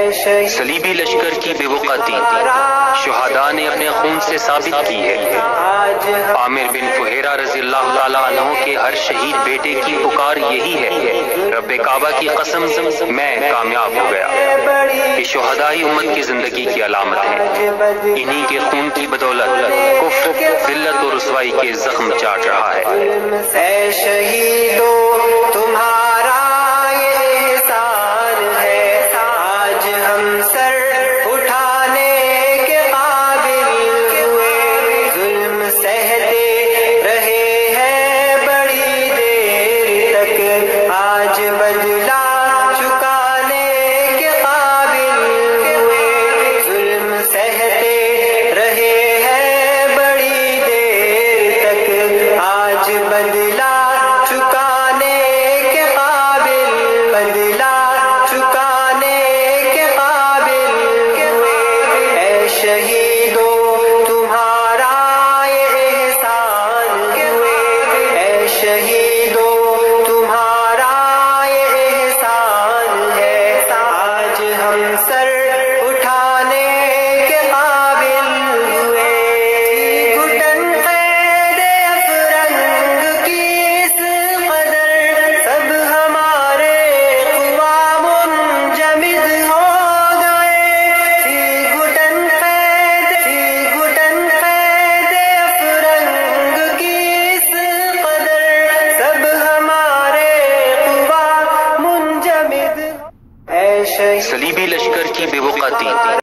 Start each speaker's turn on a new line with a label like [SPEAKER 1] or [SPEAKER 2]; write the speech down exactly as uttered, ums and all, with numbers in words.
[SPEAKER 1] صلیبی لشکر کی بے وقتی شہداء نے اپنے خون سے ثابت کی ہے۔ عامر بن فہیرہ رضی اللہ تعالیٰ عنہ کے ہر شہید بیٹے کی پکار یہی ہے، رب کعبہ کی قسم میں کامیاب ہو گیا۔ یہ شہداء ہی امت کی زندگی کی علامت ہیں، انہی کے خون کی بدولت کفر، ذلت اور رسوائی کے زخم چاٹ رہا ہے۔
[SPEAKER 2] اے شہیدو تمہارا یہ احسان ہے، آج ہم سر اٹھانے کے قابل ہوئے، ظلم سہتے رہے ہیں بڑی دیر تک، آج بدلا چکانے کے قابل ہوئے، ظلم سہتے رہے ہیں بڑی دیر تک، آج بدلا چکانے کے قابل، بدلا چکانے کے قابل ہوئے۔ اے شہیدو تمہارا یہ احسان ہوئے، اے شہیدو تمہارا یہ احسان ہے، آج ہم سر اٹھانے کے قابل ہوئے۔ گھٹن قید افرنگ کی اس قدر، سب ہمارے قوا منجمد ہو گئے، تھی گھٹن قید، تھی گھٹن قید افرنگ کی اس قدر، سب ہمارے قوا منجمد۔ اے شہید
[SPEAKER 1] صلیبی لشکر کی بے وقتی